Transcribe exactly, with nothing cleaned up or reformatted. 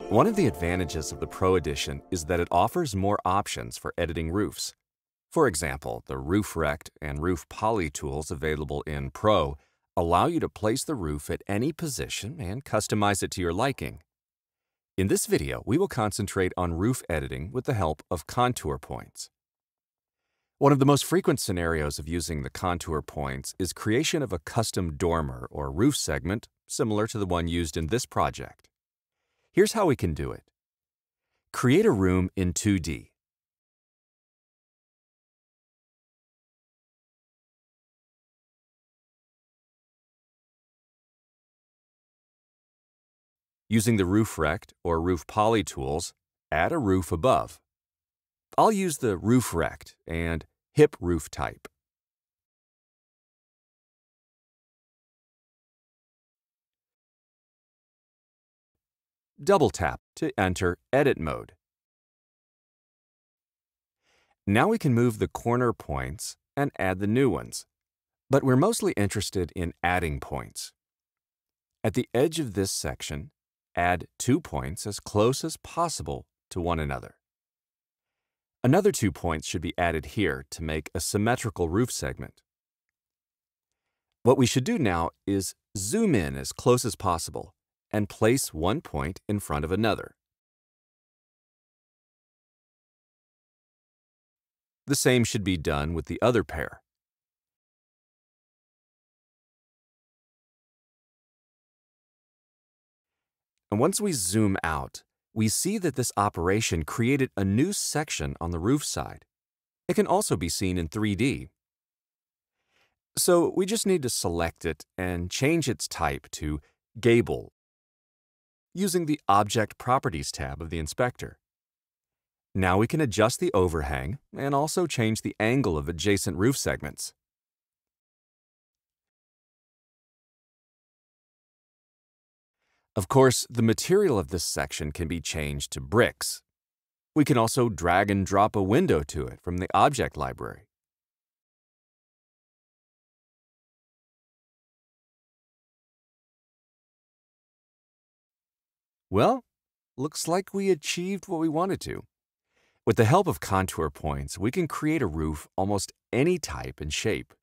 One of the advantages of the Pro Edition is that it offers more options for editing roofs. For example, the Roof Rect and Roof Poly tools available in Pro allow you to place the roof at any position and customize it to your liking. In this video, we will concentrate on roof editing with the help of contour points. One of the most frequent scenarios of using the contour points is creation of a custom dormer or roof segment similar to the one used in this project. Here's how we can do it. Create a room in two D. Using the Roof Rect or Roof Poly tools, add a roof above. I'll use the Roof Rect and Hip roof type. Double tap to enter Edit mode. Now we can move the corner points and add the new ones, but we're mostly interested in adding points. At the edge of this section, add two points as close as possible to one another. Another two points should be added here to make a symmetrical roof segment. What we should do now is zoom in as close as possible and place one point in front of another. The same should be done with the other pair. And once we zoom out, we see that this operation created a new section on the roof side. It can also be seen in three D. So we just need to select it and change its type to gable using the Object Properties tab of the inspector. Now we can adjust the overhang and also change the angle of adjacent roof segments. Of course, the material of this section can be changed to bricks. We can also drag and drop a window to it from the object library. Well, looks like we achieved what we wanted to. With the help of contour points, we can create a roof almost any type and shape.